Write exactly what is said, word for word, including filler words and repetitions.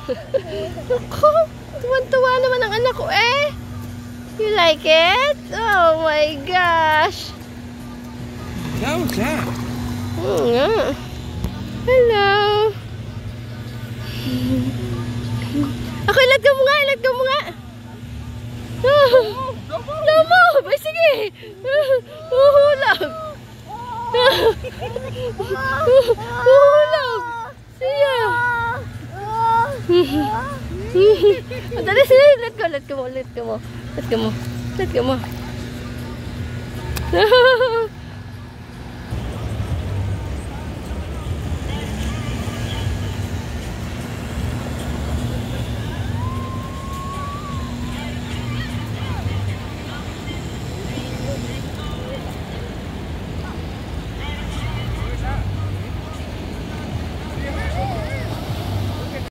Ako, tuwan-tuwa naman ang anak ko eh. You like it? Oh my gosh. How was that? Oo nga. Hello. Ako, ilag ka mo nga, ilag ka mo nga. Lamo! Bay, sige! Huhulag! Huhulag! Siya! Dali, sige! Let go, let go mo, let go mo. Let go mo. Let go mo.